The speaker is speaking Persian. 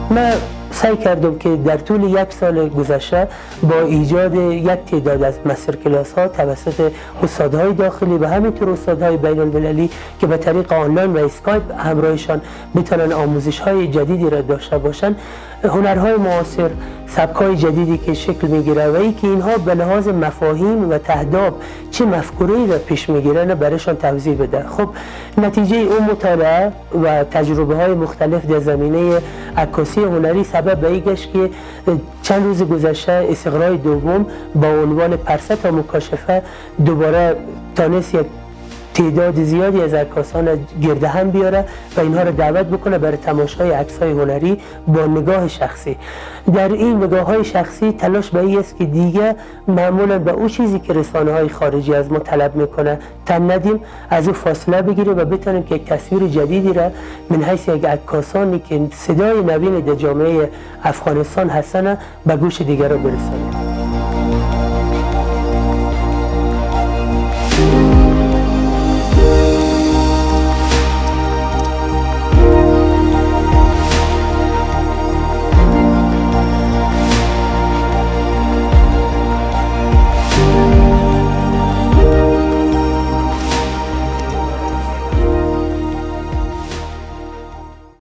من سعی کردم که در طول یک سال گذشته با ایجاد یک تعداد از مستر کلاس ها توسط استادهای داخلی و همینطور استادهای بین المللی که به طریق آنلاین و اسکایپ همراهشان میتونن آموزش های جدیدی را داشته باشند، هنرهای معاصر، سبکای جدیدی که شکل میگیره و ای که اینها به لحاظ مفاهیم و تهداب چه مفکوره‌ای را پیش میگیرن برایشان توضیح بده. خب نتیجه اون مطالعه و تجربه های مختلف در زمینه عکاسی هنری سبب به این گشت که چند روز گذشته استقرای دوم با عنوان پرسه تا مکاشفه دوباره تانست یک تعداد زیادی از عکاسان گرد هم بیاره و اینها رو دعوت بکنه برای تماشای عکس‌های هنری با نگاه شخصی. در این نگاه‌های شخصی تلاش به این است که دیگه معمولا به اون چیزی که رسانه‌های خارجی از ما طلب میکنه تن ندیم، از او فاصله بگیریم و بتونیم که یک تصویر جدیدی را من حیث یک عکاسانی که صدای نوین در جامعه افغانستان هستن به گوش دیگران برسانیم.